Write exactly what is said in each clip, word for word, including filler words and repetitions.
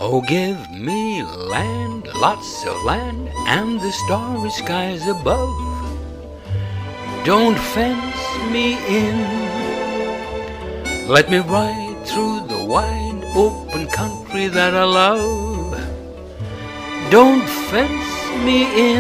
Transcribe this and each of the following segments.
Oh, give me land, lots of land, and the starry skies above. Don't fence me in. Let me ride through the wide open country that I love. Don't fence me in.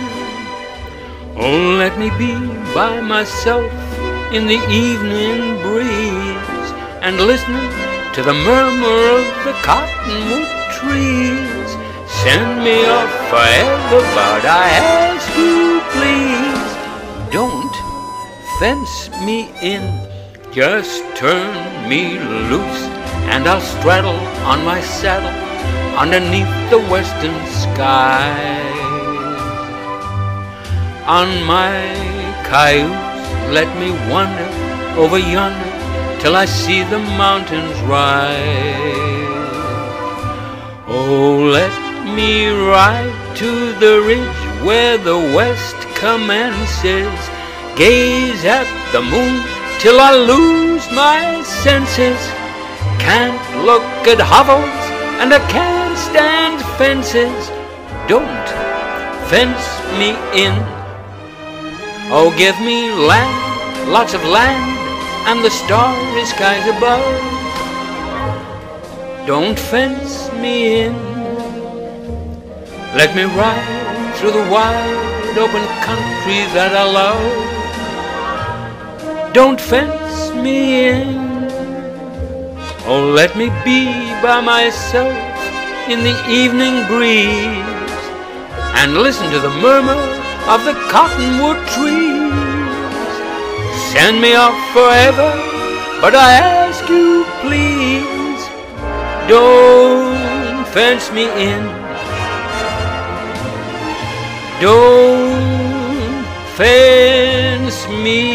Oh, let me be by myself in the evening breeze and listening to the murmur of the cottonwood trees. Send me off forever, but I ask you please, don't fence me in. Just turn me loose and I'll straddle on my saddle underneath the western skies. On my cayuse let me wander over yonder till I see the mountains rise. Oh, let me ride to the ridge where the west commences, gaze at the moon till I lose my senses. Can't look at hovels and I can't stand fences. Don't fence me in. Oh, give me land, lots of land, and the starry skies above. Don't fence me in. Let me ride through the wide open country that I love. Don't fence me in. Oh, let me be by myself in the evening breeze and listen to the murmur of the cottonwood trees. Send me off forever, but I ask you please, don't fence me in. Don't fence me